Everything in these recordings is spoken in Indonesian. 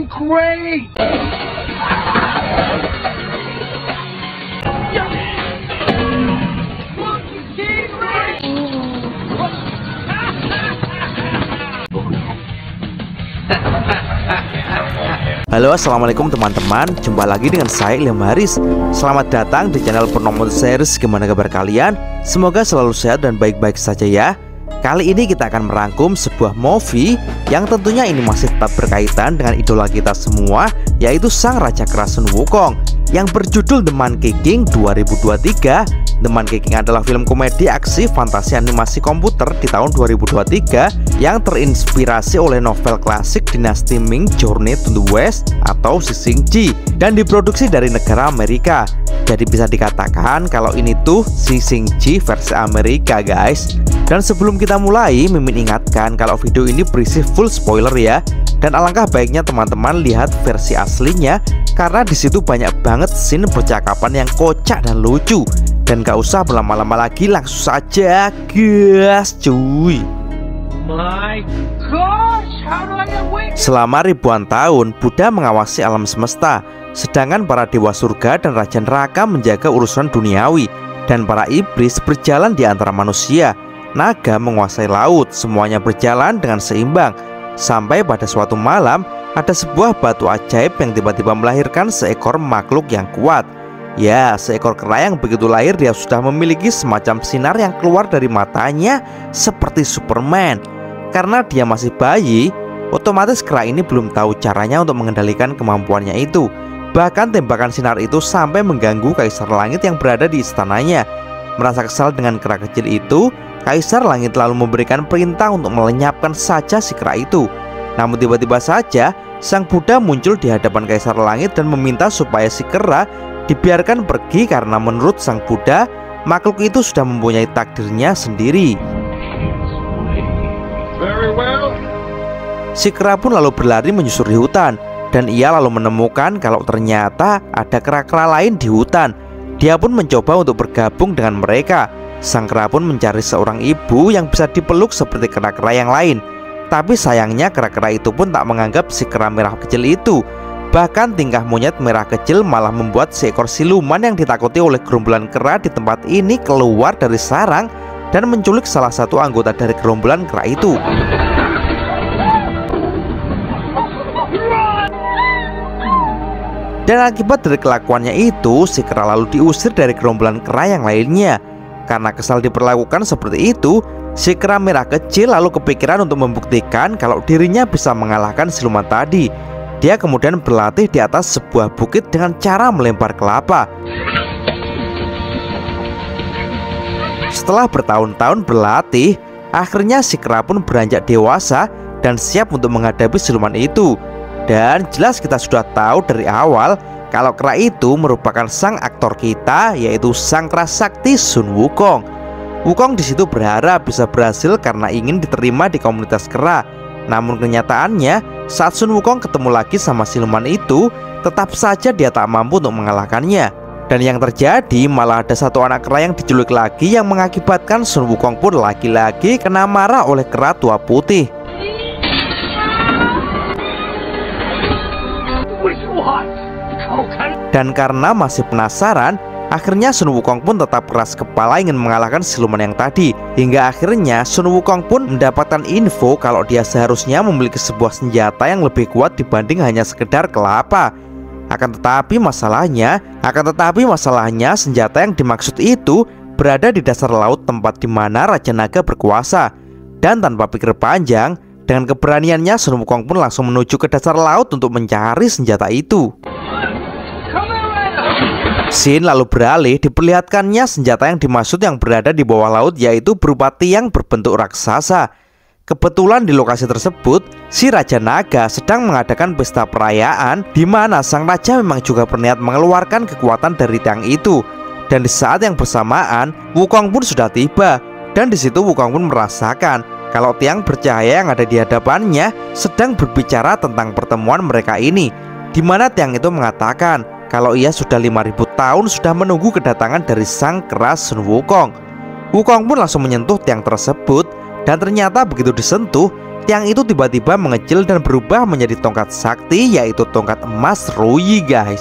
fucking great! Halo, assalamualaikum teman-teman. Jumpa lagi dengan saya Ilham Haris. Selamat datang di channel Purnomo Series. Gimana kabar kalian? Semoga selalu sehat dan baik-baik saja ya. Kali ini kita akan merangkum sebuah movie yang tentunya ini masih tetap berkaitan dengan idola kita semua, yaitu sang raja keras Sun Wukong, yang berjudul The Monkey King 2023. The Monkey King adalah film komedi aksi fantasi animasi komputer di tahun 2023 yang terinspirasi oleh novel klasik dinasti Ming Journey to the West atau Sising Ji dan diproduksi dari negara Amerika. Jadi bisa dikatakan kalau ini tuh Sising Ji versi Amerika, guys. Dan sebelum kita mulai, Mimin ingatkan kalau video ini berisi full spoiler ya. Dan alangkah baiknya teman-teman lihat versi aslinya, karena disitu banyak banget scene percakapan yang kocak dan lucu. Dan gak usah berlama-lama lagi, langsung saja gas cuy. My gosh, how do I get away? Selama ribuan tahun, Buddha mengawasi alam semesta, sedangkan para dewa surga dan raja neraka menjaga urusan duniawi, dan para iblis berjalan di antara manusia. Naga menguasai laut, semuanya berjalan dengan seimbang. Sampai pada suatu malam, ada sebuah batu ajaib yang tiba-tiba melahirkan seekor makhluk yang kuat. Ya, seekor kera yang begitu lahir dia sudah memiliki semacam sinar yang keluar dari matanya seperti Superman. Karena dia masih bayi, otomatis kera ini belum tahu caranya untuk mengendalikan kemampuannya itu. Bahkan tembakan sinar itu sampai mengganggu Kaisar Langit yang berada di istananya. Merasa kesal dengan kera kecil itu, Kaisar Langit lalu memberikan perintah untuk melenyapkan saja si kera itu. Namun tiba-tiba saja sang Buddha muncul di hadapan Kaisar Langit dan meminta supaya si kera dibiarkan pergi karena menurut sang Buddha, makhluk itu sudah mempunyai takdirnya sendiri. Si kera pun lalu berlari menyusuri hutan, dan ia lalu menemukan kalau ternyata ada kera-kera lain di hutan. Dia pun mencoba untuk bergabung dengan mereka. Sang kera pun mencari seorang ibu yang bisa dipeluk seperti kera-kera yang lain. Tapi sayangnya kera-kera itu pun tak menganggap si kera merah kecil itu. Bahkan tingkah monyet merah kecil malah membuat seekor siluman yang ditakuti oleh gerombolan kera di tempat ini keluar dari sarang dan menculik salah satu anggota dari gerombolan kera itu. Dan akibat dari kelakuannya itu, si kera lalu diusir dari gerombolan kera yang lainnya. Karena kesal diperlakukan seperti itu, si kera merah kecil lalu kepikiran untuk membuktikan kalau dirinya bisa mengalahkan siluman tadi. Dia kemudian berlatih di atas sebuah bukit dengan cara melempar kelapa. Setelah bertahun-tahun berlatih, akhirnya si kera pun beranjak dewasa dan siap untuk menghadapi siluman itu. Dan jelas kita sudah tahu dari awal kalau kera itu merupakan sang aktor kita, yaitu sang kera sakti Sun Wukong. Wukong disitu berharap bisa berhasil karena ingin diterima di komunitas kera. Namun kenyataannya, saat Sun Wukong ketemu lagi sama siluman itu, tetap saja dia tak mampu untuk mengalahkannya. Dan yang terjadi malah ada satu anak kera yang diculik lagi, yang mengakibatkan Sun Wukong pun lagi-lagi kena marah oleh kera tua putih. Dan karena masih penasaran, akhirnya Sun Wukong pun tetap keras kepala ingin mengalahkan siluman yang tadi. Hingga akhirnya Sun Wukong pun mendapatkan info kalau dia seharusnya memiliki sebuah senjata yang lebih kuat dibanding hanya sekedar kelapa. Akan tetapi masalahnya senjata yang dimaksud itu berada di dasar laut, tempat di mana Raja Naga berkuasa. Dan tanpa pikir panjang, dengan keberaniannya Sun Wukong pun langsung menuju ke dasar laut untuk mencari senjata itu. Scene lalu beralih, diperlihatkannya senjata yang dimaksud yang berada di bawah laut, yaitu berupa tiang berbentuk raksasa. Kebetulan di lokasi tersebut, si Raja Naga sedang mengadakan pesta perayaan, di mana sang raja memang juga berniat mengeluarkan kekuatan dari tiang itu. Dan di saat yang bersamaan, Wukong pun sudah tiba. Dan di situ Wukong pun merasakan kalau tiang bercahaya yang ada di hadapannya sedang berbicara tentang pertemuan mereka ini, di mana tiang itu mengatakan kalau ia sudah 5000 tahun sudah menunggu kedatangan dari sang kera Sun Wukong. Wukong pun langsung menyentuh tiang tersebut, dan ternyata begitu disentuh, tiang itu tiba-tiba mengecil dan berubah menjadi tongkat sakti, yaitu tongkat emas Ruyi guys.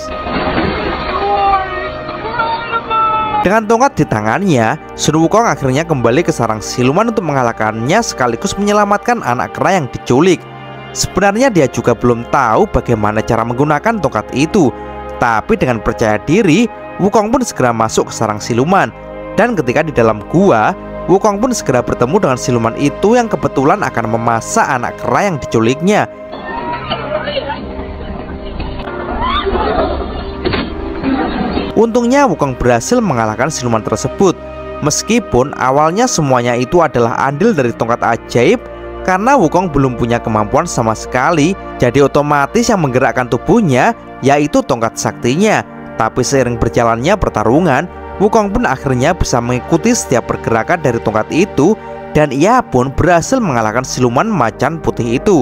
Dengan tongkat di tangannya, Sun Wukong akhirnya kembali ke sarang siluman untuk mengalahkannya sekaligus menyelamatkan anak kera yang diculik. Sebenarnya dia juga belum tahu bagaimana cara menggunakan tongkat itu, tapi dengan percaya diri, Wukong pun segera masuk ke sarang siluman. Dan ketika di dalam gua, Wukong pun segera bertemu dengan siluman itu yang kebetulan akan memasak anak kera yang diculiknya. Untungnya Wukong berhasil mengalahkan siluman tersebut. Meskipun awalnya semuanya itu adalah andil dari tongkat ajaib, karena Wukong belum punya kemampuan sama sekali, jadi otomatis yang menggerakkan tubuhnya yaitu tongkat saktinya. Tapi seiring berjalannya pertarungan, Wukong pun akhirnya bisa mengikuti setiap pergerakan dari tongkat itu, dan ia pun berhasil mengalahkan siluman macan putih itu.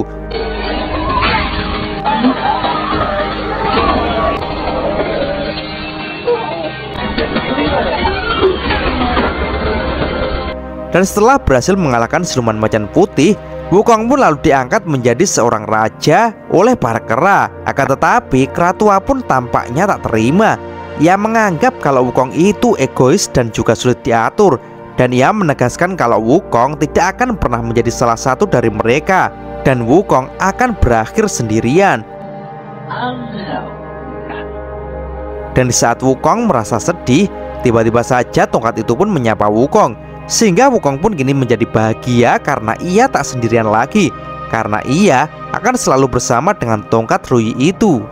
Dan setelah berhasil mengalahkan siluman macan putih, Wukong pun lalu diangkat menjadi seorang raja oleh para kera. Akan tetapi kera tua pun tampaknya tak terima. Ia menganggap kalau Wukong itu egois dan juga sulit diatur, dan ia menegaskan kalau Wukong tidak akan pernah menjadi salah satu dari mereka, dan Wukong akan berakhir sendirian. Dan di saat Wukong merasa sedih, tiba-tiba saja tongkat itu pun menyapa Wukong, sehingga Wukong pun kini menjadi bahagia karena ia tak sendirian lagi, karena ia akan selalu bersama dengan tongkat Ruyi itu.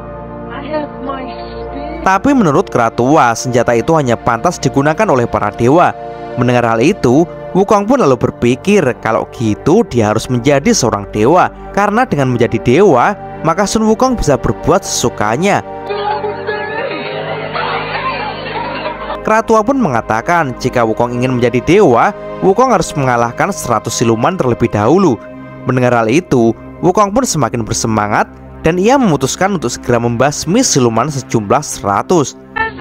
Tapi menurut kera tua, senjata itu hanya pantas digunakan oleh para dewa. Mendengar hal itu, Wukong pun lalu berpikir kalau gitu dia harus menjadi seorang dewa, karena dengan menjadi dewa, maka Sun Wukong bisa berbuat sesukanya. Kera tua pun mengatakan jika Wukong ingin menjadi dewa, Wukong harus mengalahkan 100 siluman terlebih dahulu. Mendengar hal itu, Wukong pun semakin bersemangat, dan ia memutuskan untuk segera membasmi siluman sejumlah 100.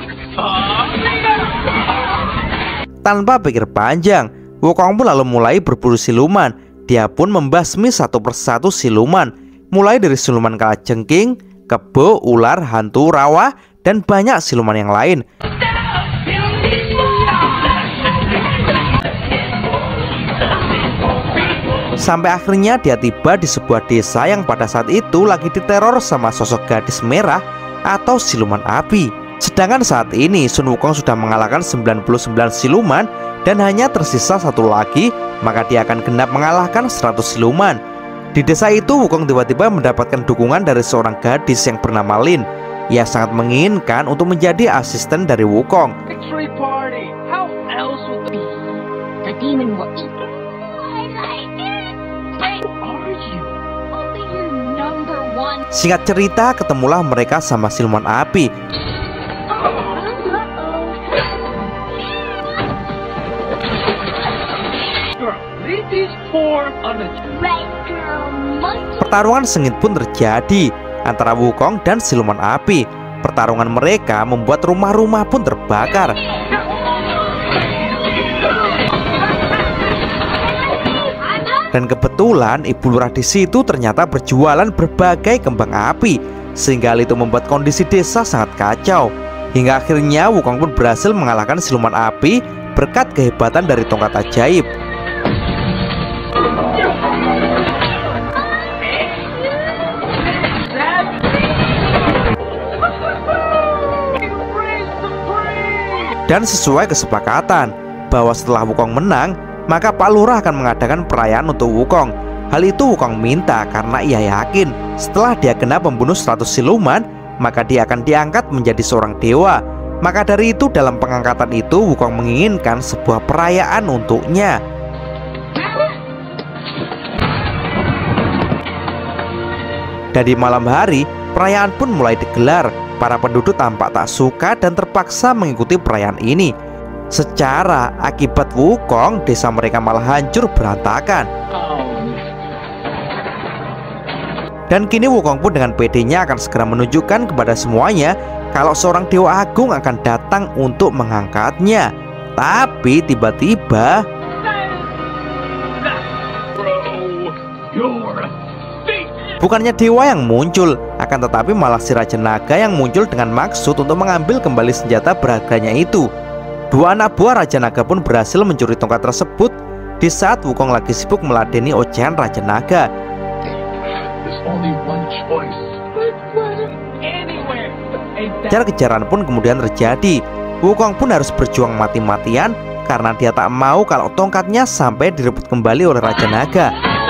Tanpa pikir panjang, Wukong pun lalu mulai berburu siluman. Dia pun membasmi satu persatu siluman, mulai dari siluman kalajengking, kebo, ular, hantu, rawa, dan banyak siluman yang lain. Sampai akhirnya dia tiba di sebuah desa yang pada saat itu lagi diteror sama sosok gadis merah atau siluman api. Sedangkan saat ini Sun Wukong sudah mengalahkan 99 siluman dan hanya tersisa satu lagi, maka dia akan genap mengalahkan 100 siluman. Di desa itu Wukong tiba-tiba mendapatkan dukungan dari seorang gadis yang bernama Lin. Ia sangat menginginkan untuk menjadi asisten dari Wukong. Singkat cerita, ketemulah mereka sama siluman api. Pertarungan sengit pun terjadi antara Wukong dan siluman api. Pertarungan mereka membuat rumah-rumah pun terbakar. Dan kebetulan ibu lurah di situ ternyata berjualan berbagai kembang api, sehingga hal itu membuat kondisi desa sangat kacau. Hingga akhirnya Wukong pun berhasil mengalahkan siluman api berkat kehebatan dari tongkat ajaib. Dan sesuai kesepakatan bahwa setelah Wukong menang, maka Pak Lurah akan mengadakan perayaan untuk Wukong. Hal itu Wukong minta karena ia yakin setelah dia genap membunuh 100 siluman, maka dia akan diangkat menjadi seorang dewa. Maka dari itu dalam pengangkatan itu Wukong menginginkan sebuah perayaan untuknya. Dan di malam hari, perayaan pun mulai digelar. Para penduduk tampak tak suka dan terpaksa mengikuti perayaan ini. Secara akibat Wukong, desa mereka malah hancur berantakan. Dan kini Wukong pun dengan pedenya akan segera menunjukkan kepada semuanya kalau seorang dewa agung akan datang untuk mengangkatnya. Tapi tiba-tiba You're a thief. Bukannya dewa yang muncul, akan tetapi malah si Raja Naga yang muncul dengan maksud untuk mengambil kembali senjata berharganya itu. Dua anak buah Raja Naga pun berhasil mencuri tongkat tersebut di saat Wukong lagi sibuk meladeni ocehan Raja Naga. There's only one choice. Anywhere. Kejar-kejaran pun kemudian terjadi. Wukong pun harus berjuang mati-matian karena dia tak mau kalau tongkatnya sampai direbut kembali oleh Raja Naga.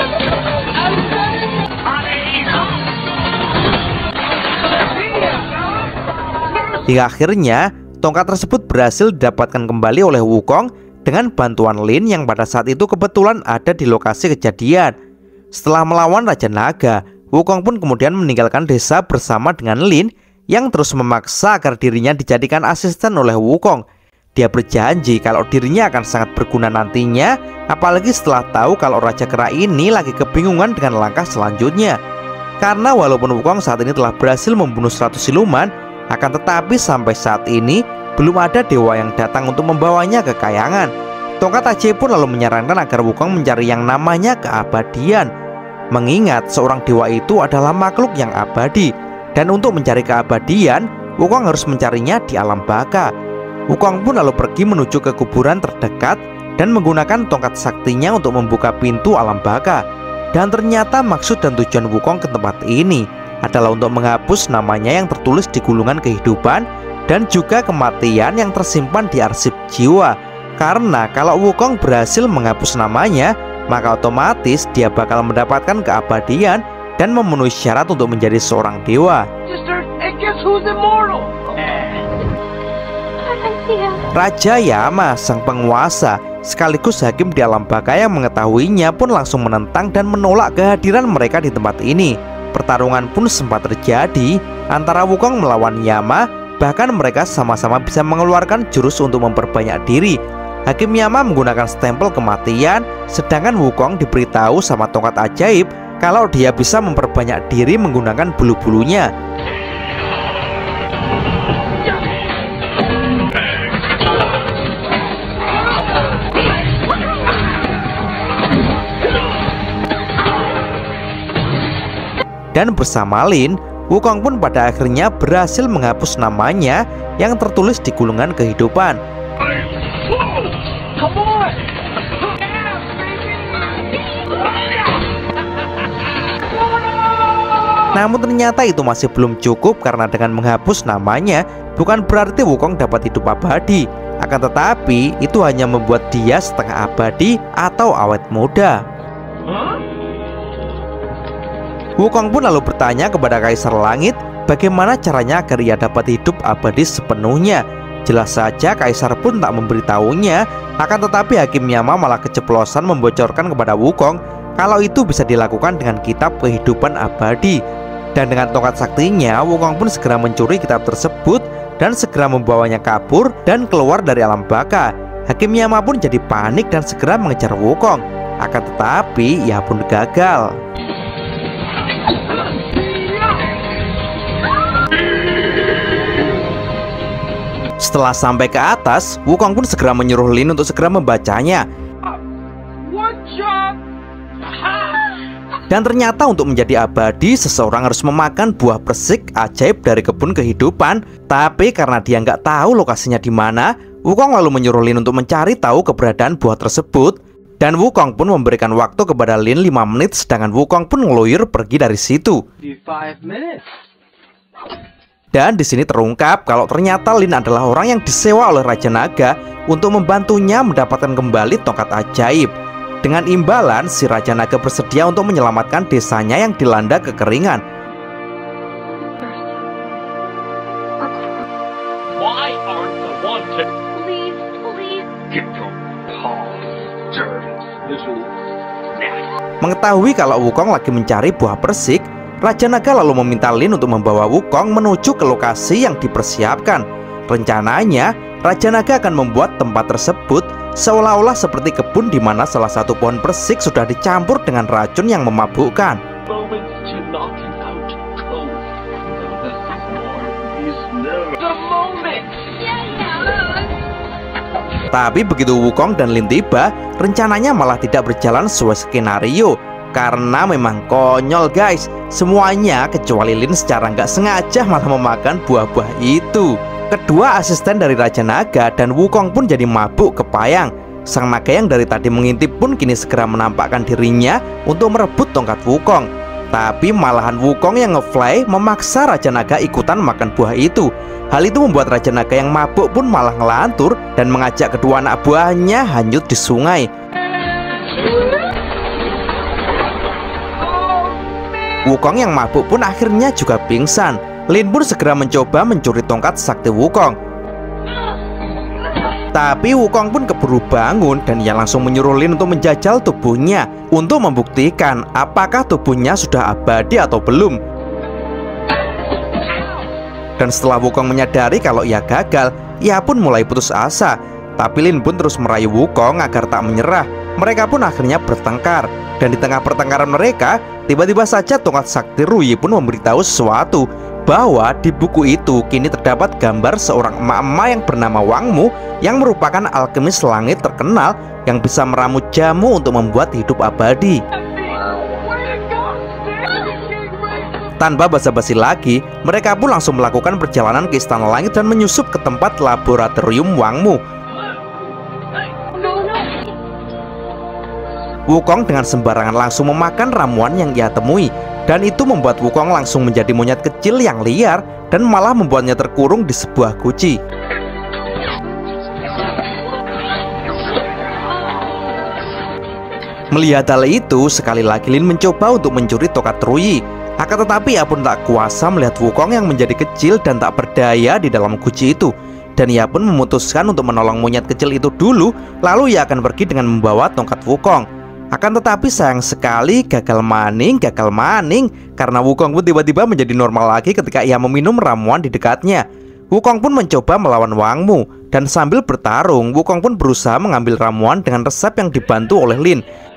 Hingga akhirnya tongkat tersebut berhasil didapatkan kembali oleh Wukong dengan bantuan Lin yang pada saat itu kebetulan ada di lokasi kejadian. Setelah melawan Raja Naga, Wukong pun kemudian meninggalkan desa bersama dengan Lin yang terus memaksa agar dirinya dijadikan asisten oleh Wukong. Dia berjanji kalau dirinya akan sangat berguna nantinya, apalagi setelah tahu kalau Raja Kera ini lagi kebingungan dengan langkah selanjutnya. Karena walaupun Wukong saat ini telah berhasil membunuh 100 siluman, akan tetapi sampai saat ini belum ada dewa yang datang untuk membawanya ke kayangan. Tongkat ajaib pun lalu menyarankan agar Wukong mencari yang namanya keabadian. Mengingat seorang dewa itu adalah makhluk yang abadi, dan untuk mencari keabadian, Wukong harus mencarinya di alam baka. Wukong pun lalu pergi menuju ke kuburan terdekat dan menggunakan tongkat saktinya untuk membuka pintu alam baka. Dan ternyata maksud dan tujuan Wukong ke tempat ini adalah untuk menghapus namanya yang tertulis di gulungan kehidupan dan juga kematian yang tersimpan di arsip jiwa. Karena kalau Wukong berhasil menghapus namanya, maka otomatis dia bakal mendapatkan keabadian dan memenuhi syarat untuk menjadi seorang dewa. And guess who's immortal? Raja Yama, sang penguasa sekaligus hakim di alam baka yang mengetahuinya pun langsung menentang dan menolak kehadiran mereka di tempat ini. Pertarungan pun sempat terjadi antara Wukong melawan Yama, bahkan mereka sama-sama bisa mengeluarkan jurus untuk memperbanyak diri. Hakim Yama menggunakan stempel kematian, sedangkan Wukong diberitahu sama tongkat ajaib kalau dia bisa memperbanyak diri menggunakan bulu-bulunya. Dan bersama Lin, Wukong pun pada akhirnya berhasil menghapus namanya yang tertulis di gulungan kehidupan. Come on! Namun ternyata itu masih belum cukup karena dengan menghapus namanya bukan berarti Wukong dapat hidup abadi. Akan tetapi itu hanya membuat dia setengah abadi atau awet muda. Wukong pun lalu bertanya kepada Kaisar Langit bagaimana caranya agar ia dapat hidup abadi sepenuhnya. Jelas saja Kaisar pun tak memberitahunya, akan tetapi Hakim Yama malah keceplosan membocorkan kepada Wukong kalau itu bisa dilakukan dengan kitab kehidupan abadi. Dan dengan tongkat saktinya, Wukong pun segera mencuri kitab tersebut dan segera membawanya kabur dan keluar dari alam baka. Hakim Yama pun jadi panik dan segera mengejar Wukong. Akan tetapi ia pun gagal. Setelah sampai ke atas, Wukong pun segera menyuruh Lin untuk segera membacanya. What job? Dan ternyata untuk menjadi abadi, seseorang harus memakan buah persik ajaib dari kebun kehidupan. Tapi karena dia nggak tahu lokasinya di mana, Wukong lalu menyuruh Lin untuk mencari tahu keberadaan buah tersebut. Dan Wukong pun memberikan waktu kepada Lin 5 menit, sedangkan Wukong pun ngeloyor pergi dari situ. 5 minutes. Dan di sini terungkap kalau ternyata Lin adalah orang yang disewa oleh Raja Naga untuk membantunya mendapatkan kembali tongkat ajaib. Dengan imbalan, si Raja Naga bersedia untuk menyelamatkan desanya yang dilanda kekeringan. Why aren't the wanted? Please, please. Get your paws dirty, little nasty. Mengetahui kalau Wukong lagi mencari buah persik, Raja Naga lalu meminta Lin untuk membawa Wukong menuju ke lokasi yang dipersiapkan. Rencananya, Raja Naga akan membuat tempat tersebut seolah-olah seperti kebun di mana salah satu pohon persik sudah dicampur dengan racun yang memabukkan. Moment to knock him out cold. This is more. He's never the moment. Tapi begitu Wukong dan Lin tiba, rencananya malah tidak berjalan sesuai skenario. karena memang konyol guys. Semuanya kecuali Lin secara nggak sengaja malah memakan buah-buah itu. Kedua asisten dari Raja Naga dan Wukong pun jadi mabuk kepayang. Sang naga yang dari tadi mengintip pun kini segera menampakkan dirinya untuk merebut tongkat Wukong. Tapi malahan Wukong yang ngefly memaksa Raja Naga ikutan makan buah itu. Hal itu membuat Raja Naga yang mabuk pun malah ngelantur dan mengajak kedua anak buahnya hanyut di sungai. Wukong yang mabuk pun akhirnya juga pingsan. Lin pun segera mencoba mencuri tongkat sakti Wukong. Tapi Wukong pun keburu bangun dan ia langsung menyuruh Lin untuk menjajal tubuhnya untuk membuktikan apakah tubuhnya sudah abadi atau belum. Dan setelah Wukong menyadari kalau ia gagal, ia pun mulai putus asa. Tapi Lin pun terus merayu Wukong agar tak menyerah. Mereka pun akhirnya bertengkar. Dan di tengah pertengkaran mereka, tiba-tiba saja tongkat sakti Ruyi pun memberitahu sesuatu, bahwa di buku itu kini terdapat gambar seorang emak-emak yang bernama Wang Mu, yang merupakan alkemis langit terkenal yang bisa meramu jamu untuk membuat hidup abadi. Tanpa basa-basi lagi, mereka pun langsung melakukan perjalanan ke Istana Langit dan menyusup ke tempat laboratorium Wang Mu. Wukong dengan sembarangan langsung memakan ramuan yang ia temui, dan itu membuat Wukong langsung menjadi monyet kecil yang liar dan malah membuatnya terkurung di sebuah guci. Melihat hal itu, sekali lagi Lin mencoba untuk mencuri tongkat Ruyi. Akan tetapi ia pun tak kuasa melihat Wukong yang menjadi kecil dan tak berdaya di dalam guci itu. Dan ia pun memutuskan untuk menolong monyet kecil itu dulu, lalu ia akan pergi dengan membawa tongkat Wukong. Akan tetapi sayang sekali gagal maning, karena Wukong pun tiba-tiba menjadi normal lagi ketika ia meminum ramuan di dekatnya. Wukong pun mencoba melawan Wang Mu, dan sambil bertarung, Wukong pun berusaha mengambil ramuan dengan resep yang dibantu oleh Lin.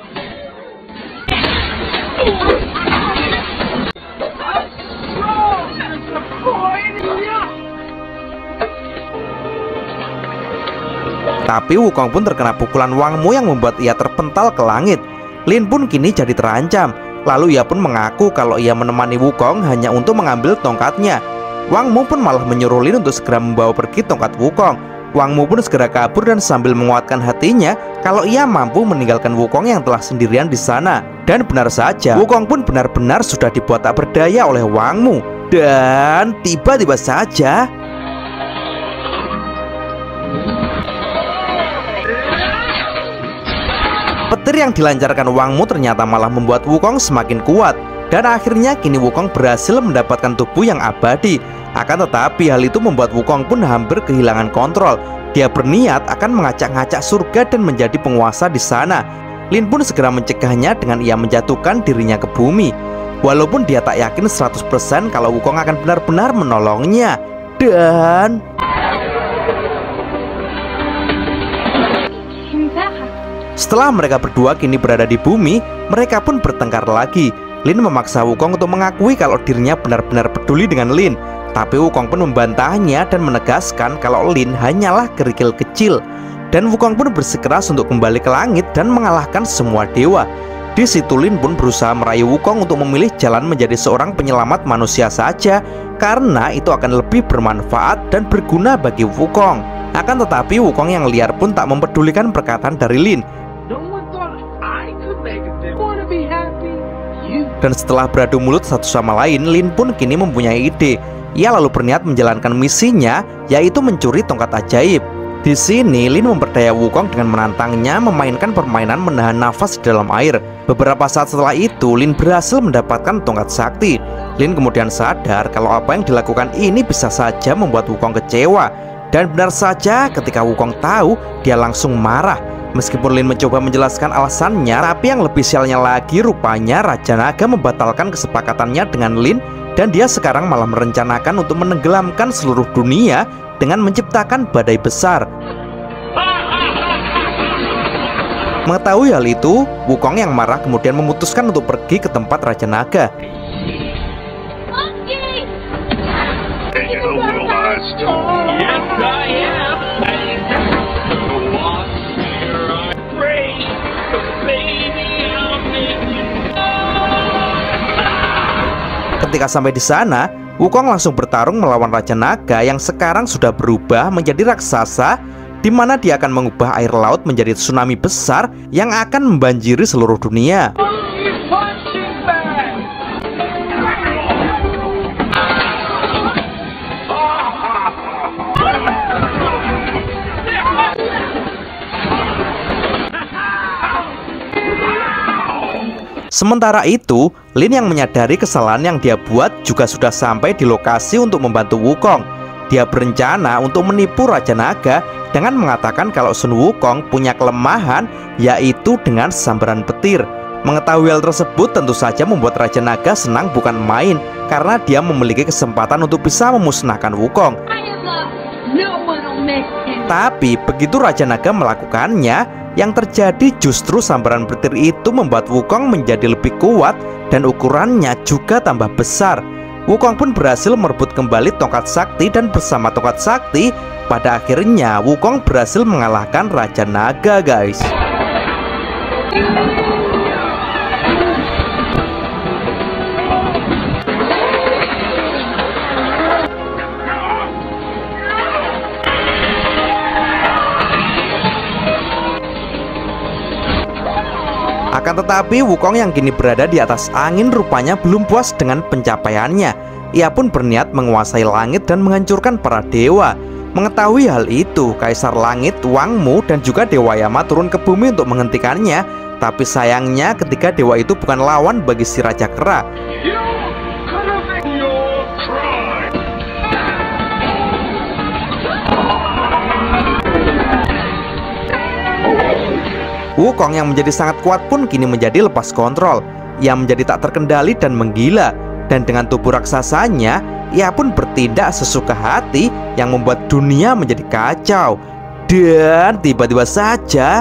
Tapi Wukong pun terkena pukulan Wang Mu yang membuat ia terpental ke langit. Lin pun kini jadi terancam. Lalu ia pun mengaku kalau ia menemani Wukong hanya untuk mengambil tongkatnya. Wang Mu pun malah menyuruh Lin untuk segera membawa pergi tongkat Wukong. Wang Mu pun segera kabur dan sambil menguatkan hatinya kalau ia mampu meninggalkan Wukong yang telah sendirian di sana. Dan benar saja, Wukong pun benar-benar sudah dibuat tak berdaya oleh Wang Mu. Dan tiba-tiba saja petir yang dilancarkan Wang Mu ternyata malah membuat Wukong semakin kuat. Dan akhirnya kini Wukong berhasil mendapatkan tubuh yang abadi. Akan tetapi hal itu membuat Wukong pun hampir kehilangan kontrol. Dia berniat akan mengacak-ngacak surga dan menjadi penguasa di sana. Lin pun segera mencegahnya dengan ia menjatuhkan dirinya ke bumi. Walaupun dia tak yakin 100% kalau Wukong akan benar-benar menolongnya. Dan setelah mereka berdua kini berada di bumi, mereka pun bertengkar lagi. Lin memaksa Wukong untuk mengakui kalau dirinya benar-benar peduli dengan Lin. Tapi Wukong pun membantahnya dan menegaskan kalau Lin hanyalah kerikil kecil. Dan Wukong pun bersikeras untuk kembali ke langit dan mengalahkan semua dewa. Di situ Lin pun berusaha merayu Wukong untuk memilih jalan menjadi seorang penyelamat manusia saja, karena itu akan lebih bermanfaat dan berguna bagi Wukong. Akan tetapi Wukong yang liar pun tak mempedulikan perkataan dari Lin. Dan setelah beradu mulut satu sama lain, Lin pun kini mempunyai ide. Ia lalu berniat menjalankan misinya, yaitu mencuri tongkat ajaib. Di sini Lin memperdaya Wukong dengan menantangnya memainkan permainan menahan nafas di dalam air. Beberapa saat setelah itu, Lin berhasil mendapatkan tongkat sakti. Lin kemudian sadar kalau apa yang dilakukan ini bisa saja membuat Wukong kecewa. Dan benar saja ketika Wukong tahu, dia langsung marah. Meskipun Lin mencoba menjelaskan alasannya, tapi yang lebih sialnya lagi rupanya Raja Naga membatalkan kesepakatannya dengan Lin. Dan dia sekarang malah merencanakan untuk menenggelamkan seluruh dunia dengan menciptakan badai besar. Mengetahui hal itu, Wukong yang marah kemudian memutuskan untuk pergi ke tempat Raja Naga. ketika sampai di sana, Wukong langsung bertarung melawan Raja Naga yang sekarang sudah berubah menjadi raksasa, di mana dia akan mengubah air laut menjadi tsunami besar yang akan membanjiri seluruh dunia. Sementara itu, Lin yang menyadari kesalahan yang dia buat juga sudah sampai di lokasi untuk membantu Wukong. Dia berencana untuk menipu Raja Naga dengan mengatakan kalau Sun Wukong punya kelemahan, yaitu dengan sambaran petir. Mengetahui hal tersebut tentu saja membuat Raja Naga senang bukan main, karena dia memiliki kesempatan untuk bisa memusnahkan Wukong. Tapi begitu Raja Naga melakukannya, yang terjadi justru sambaran petir itu membuat Wukong menjadi lebih kuat dan ukurannya juga tambah besar. Wukong pun berhasil merebut kembali tongkat sakti, dan bersama tongkat sakti, pada akhirnya Wukong berhasil mengalahkan Raja Naga, guys. Akan tetapi Wukong yang kini berada di atas angin rupanya belum puas dengan pencapaiannya. Ia pun berniat menguasai langit dan menghancurkan para dewa. Mengetahui hal itu, Kaisar Langit, Wang Mu, dan juga Dewa Yama turun ke bumi untuk menghentikannya. Tapi sayangnya ketika dewa itu bukan lawan bagi si Raja Kera. Wukong yang menjadi sangat kuat pun kini menjadi lepas kontrol. Ia menjadi tak terkendali dan menggila. Dan dengan tubuh raksasanya, ia pun bertindak sesuka hati yang membuat dunia menjadi kacau. Dan tiba-tiba saja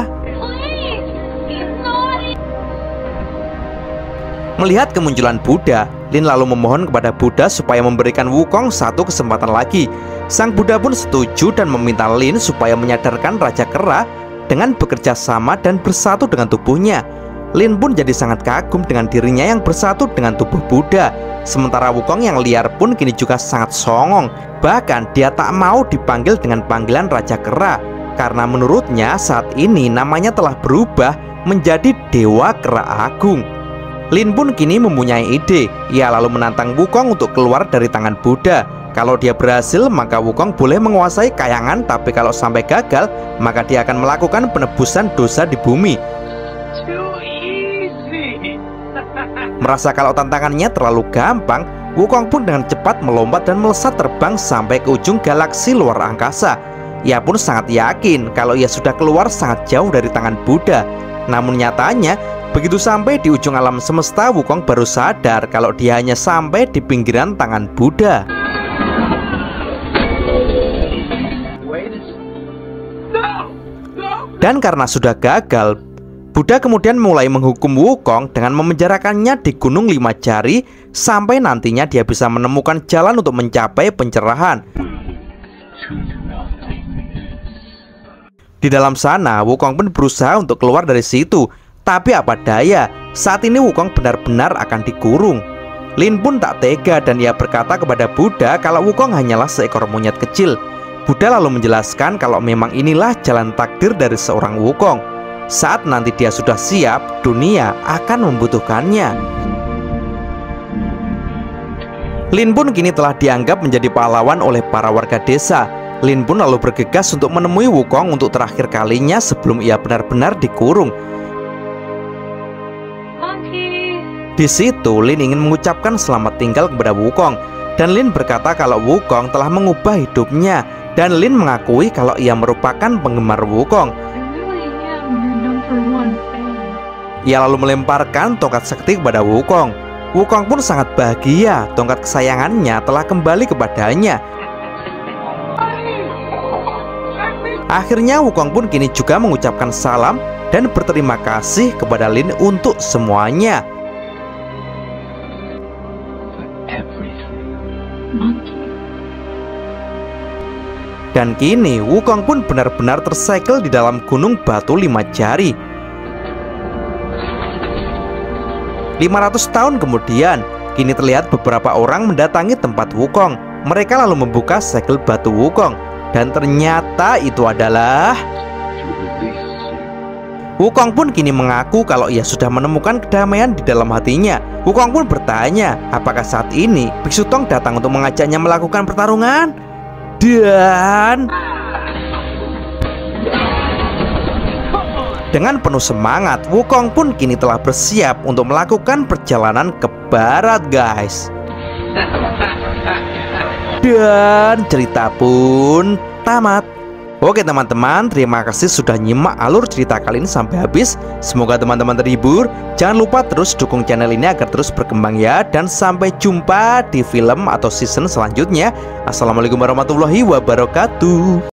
melihat kemunculan Buddha, Lin lalu memohon kepada Buddha supaya memberikan Wukong satu kesempatan lagi. Sang Buddha pun setuju dan meminta Lin supaya menyadarkan Raja Kera dengan bekerja sama dan bersatu dengan tubuhnya. Lin pun jadi sangat kagum dengan dirinya yang bersatu dengan tubuh Buddha. Sementara Wukong yang liar pun kini juga sangat songong. Bahkan dia tak mau dipanggil dengan panggilan Raja Kera, karena menurutnya saat ini namanya telah berubah menjadi Dewa Kera Agung. Lin pun kini mempunyai ide. Ia lalu menantang Wukong untuk keluar dari tangan Buddha. Kalau dia berhasil, maka Wukong boleh menguasai kayangan, tapi kalau sampai gagal, maka dia akan melakukan penebusan dosa di bumi. Merasa kalau tantangannya terlalu gampang, Wukong pun dengan cepat melompat dan melesat terbang sampai ke ujung galaksi luar angkasa. Ia pun sangat yakin kalau ia sudah keluar sangat jauh dari tangan Buddha. Namun nyatanya, begitu sampai di ujung alam semesta, Wukong baru sadar kalau dia hanya sampai di pinggiran tangan Buddha. Dan karena sudah gagal, Buddha kemudian mulai menghukum Wukong dengan memenjarakannya di Gunung Lima Jari sampai nantinya dia bisa menemukan jalan untuk mencapai pencerahan. Di dalam sana, Wukong pun berusaha untuk keluar dari situ. Tapi apa daya, saat ini Wukong benar-benar akan dikurung. Lin pun tak tega dan ia berkata kepada Buddha kalau Wukong hanyalah seekor monyet kecil. Buddha lalu menjelaskan kalau memang inilah jalan takdir dari seorang Wukong. Saat nanti dia sudah siap, dunia akan membutuhkannya. Lin pun kini telah dianggap menjadi pahlawan oleh para warga desa. Lin pun lalu bergegas untuk menemui Wukong untuk terakhir kalinya sebelum ia benar-benar dikurung. Di situ Lin ingin mengucapkan selamat tinggal kepada Wukong, dan Lin berkata kalau Wukong telah mengubah hidupnya, dan Lin mengakui kalau ia merupakan penggemar Wukong. Ia lalu melemparkan tongkat sakti kepada Wukong. Wukong pun sangat bahagia, tongkat kesayangannya telah kembali kepadanya. Akhirnya Wukong pun kini juga mengucapkan salam dan berterima kasih kepada Lin untuk semuanya. Dan kini Wukong pun benar-benar tersegel di dalam gunung batu lima jari. 500 tahun kemudian, Kini terlihat beberapa orang mendatangi tempat Wukong. Mereka lalu membuka segel batu Wukong, dan ternyata itu adalah Wukong pun kini mengaku kalau ia sudah menemukan kedamaian di dalam hatinya. Wukong pun bertanya apakah saat ini Biksu Tong datang untuk mengajaknya melakukan pertarungan. Dan dengan penuh semangat, Wukong pun kini telah bersiap untuk melakukan perjalanan ke barat, guys. Dan cerita pun tamat. Oke teman-teman, terima kasih sudah nyimak alur cerita kali ini sampai habis. Semoga teman-teman terhibur. Jangan lupa terus dukung channel ini agar terus berkembang ya. Dan sampai jumpa di film atau season selanjutnya. Assalamualaikum warahmatullahi wabarakatuh.